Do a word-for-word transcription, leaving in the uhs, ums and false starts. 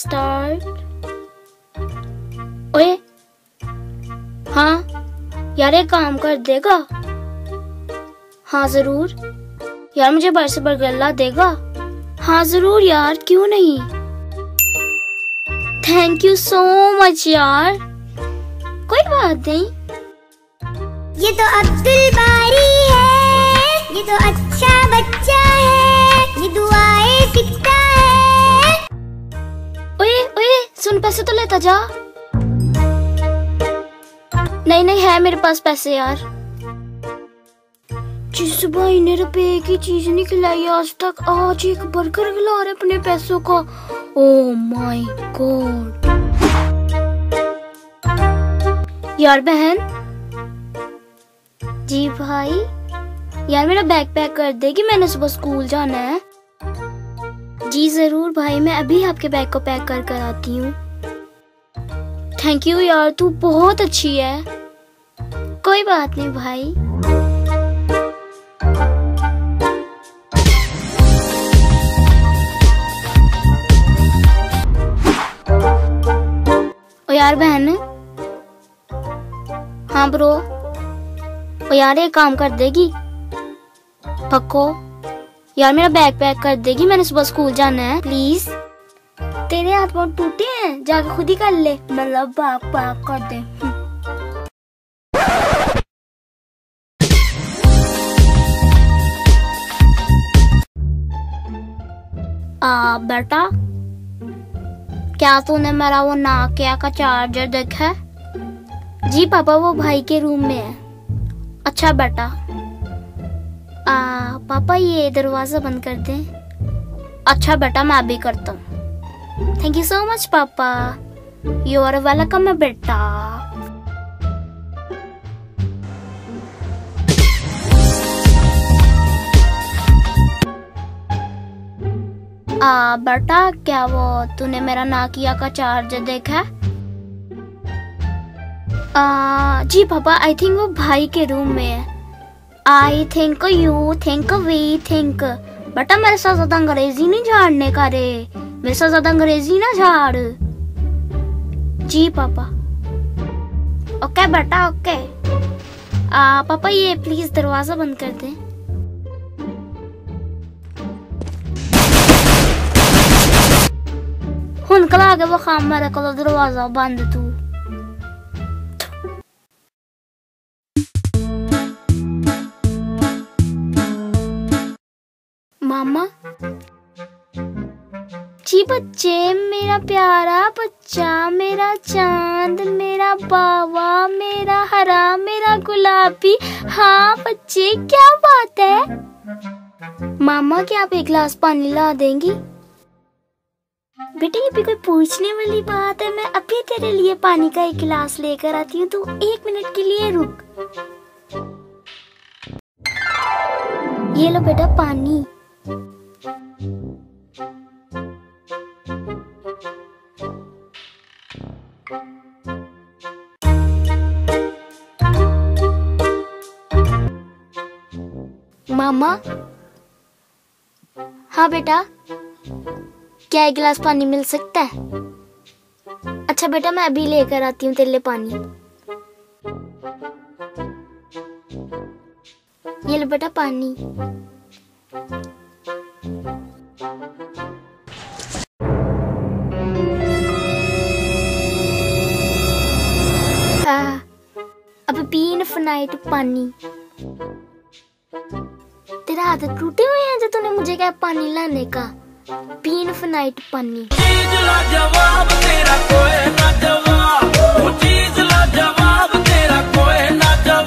Start. ओए हाँ यार, एक काम कर देगा? हाँ जरूर यार, मुझे बाहर से बर्गर ला देगा? हाँ जरूर यार, क्यों नहीं। थैंक यू सो मच यार। कोई बात नहीं। ये तो अब्दुल बारी है, ये तो अच्छा बच्चा है, ये दुआएं सीखता है। ओए ओए सुन, पैसे तो लेता जा। नहीं नहीं है मेरे पास पैसे यार। जिस भाई ने रुपए की चीज नहीं खिलाई आज तक, आज एक बर्गर खिला रहे अपने पैसों का। Oh my god. यार बहन। जी भाई। यार मेरा बैग पैक कर देगी, मैंने सुबह स्कूल जाना है। जी जरूर भाई, मैं अभी आपके बैग को पैक कर कर आती हूँ। थैंक यू यार, तू बहुत अच्छी है। कोई बात नहीं भाई। ओ यार बहन। हाँ ब्रो। ओ यार एक काम कर देगी पक्को? यार मेरा बैग पैक कर देगी, मैंने सुबह स्कूल जाना है प्लीज। तेरे हाथ बहुत टूटे हैं, जाके खुद ही कर ले, मतलब बैग पैक कर दे। आ बेटा, क्या तूने मेरा वो नोकिया का चार्जर देखा है? जी पापा, वो भाई के रूम में है। अच्छा बेटा। आ पापा ये दरवाजा बंद कर दे। अच्छा बेटा, मैं अभी करता हूँ। थैंक यू सो मच पापा, यू आर वेलकम बेटा। आ बेटा, क्या वो तूने मेरा नोकिया का चार्जर देखा? आ, जी पापा, आई थिंक वो भाई के रूम में है। I think you think we think. बेटा मेरे साथ ज्यादा अंग्रेजी नहीं झाड़ने का रे, मेरे साथ ज्यादा अंग्रेजी ना झाड़। जी पापा। ओके बेटा ओके। आ पापा ये प्लीज दरवाजा बंद कर दे। हुन कला के वो खाम मेरे को दरवाजा बंद तू। मामा जी बच्चे, मेरा प्यारा बच्चा, मेरा चांद, मेरा बाबा, मेरा हरा, मेरा गुलाबी। हाँ बच्चे, क्या बात है? मामा क्या आप एक गिलास पानी ला देंगी? बेटे ये भी कोई पूछने वाली बात है, मैं अभी तेरे लिए पानी का एक गिलास लेकर आती हूँ, तू एक मिनट के लिए रुक। ये लो बेटा पानी। मामा। हाँ बेटा, क्या एक गिलास पानी मिल सकता है? अच्छा बेटा, मैं अभी लेकर आती हूँ तेरे लिए पानी। ये लो बेटा पानी। आ, अब पी इनफिनाइट पानी। तेरा हाथ टूटे हुए हैं जो तूने मुझे कहा पानी लाने का। पी इनफिनाइट पानी। चीज ला जवाब तेरा कोई ना जवाब, वो चीज ला जवाब तेरा कोई ना जवाब।